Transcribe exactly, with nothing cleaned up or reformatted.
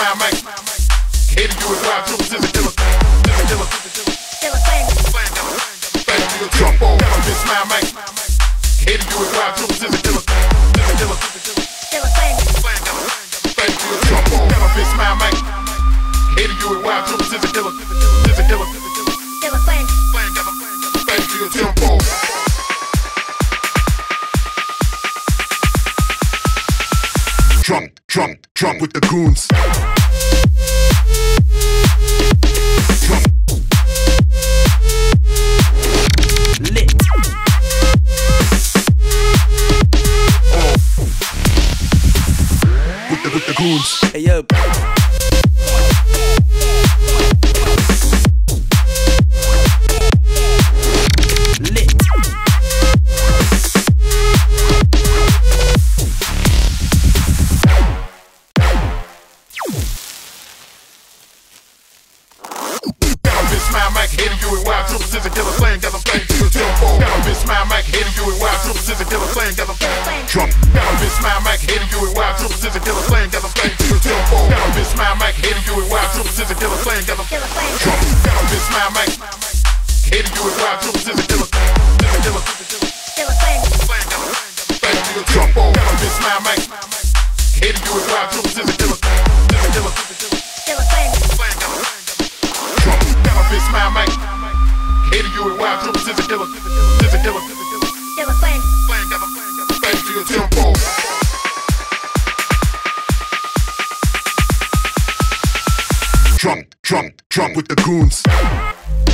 smile, make. Hating you is wild, triple scissor killer. Scissor killer. Killer flame. Flame killer. Flame to your jump on. Got a bitch smile, make. Hating you is wild, triple scissor killer. Scissor killer. Killer flame. Flame killer. Flame to your jump on. Got a bitch smile, make. Hating you is wild, triple scissor killer. Scissor killer. Killer flame. Flame killer. Flame to your jump on. Drunk, drunk, drunk with the goons. Drunk. Lit. Oh. With the with the goons. Hey yo. Lit. Smile, Mike, hating you and wild, triple scissor killer, flame, got a flame to your jump on. Got a bitch smile, Mike, hating you and wild, triple scissor killer, flame, got a flame. Drunk. Got a bitch smile, Mike, hating you and wild, triple scissor killer, flame, got a flame to your jump on. Got a bitch smile, Mike, hating you and wild, triple scissor killer, flame, got a flame. Drunk. Got a bitch smile, Mike, hating you and wild, triple scissor killer, scissor killer, killer flame, flame, got a flame to your jump on. Got a bitch smile, Mike, hating you and wild, triple scissor killer, scissor killer, killer flame, flame, got a Drunk. got a bitch smile, Mike. Hating you and wild, triple scissor killer, scissor killer, killer flame, flame, got a flame to your jump on. Drunk, drunk, drunk with the goons.